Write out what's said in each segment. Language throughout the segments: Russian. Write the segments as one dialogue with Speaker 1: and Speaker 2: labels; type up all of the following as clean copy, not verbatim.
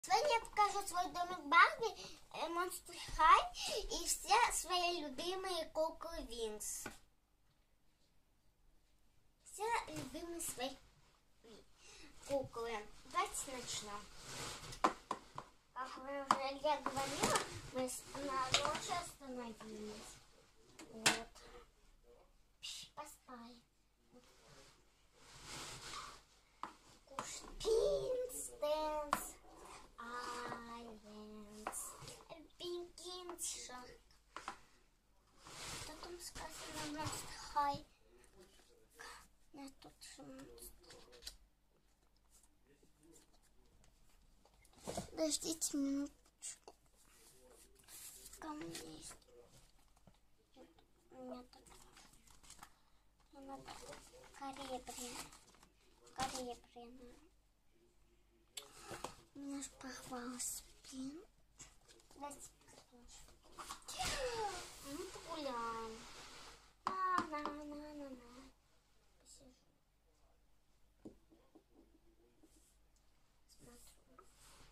Speaker 1: Сегодня я покажу свой домик Барби, Monster High и все свои любимые куклы Винкс. Все любимые свои куклы. Давайте начнем. Как уже я говорила, мы на ночи остановились. Вот. Поспали. Кушпинс, Дэнс, Айвенс, Пинкинша. Что там сказано? Monster High. Нет, тут же... Подождите минуточку. Ко мне есть. У меня так. Надо корребрина. У меня же порвался спин. Давайте мы погуляем. На. Посижу. Смотрю.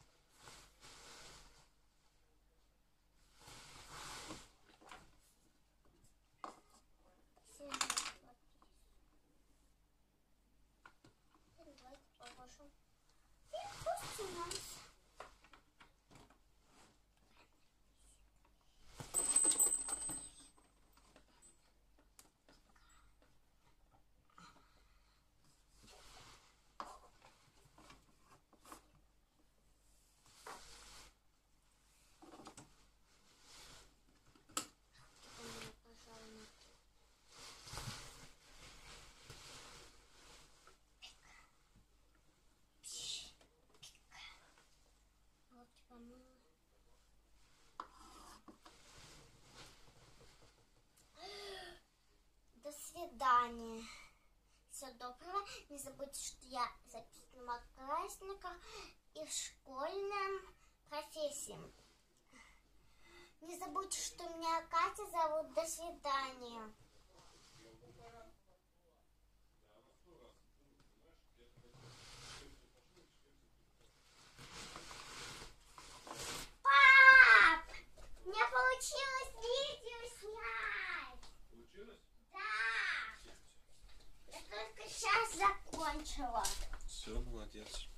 Speaker 1: До свидания. Всего доброго. Не забудьте, что я записана в одноклассниках и школьным профессиям. Не забудьте, что меня Катя зовут. До свидания. Получилось видео снять.
Speaker 2: Получилось?
Speaker 1: Да. Я только сейчас закончила.
Speaker 2: Все, молодец.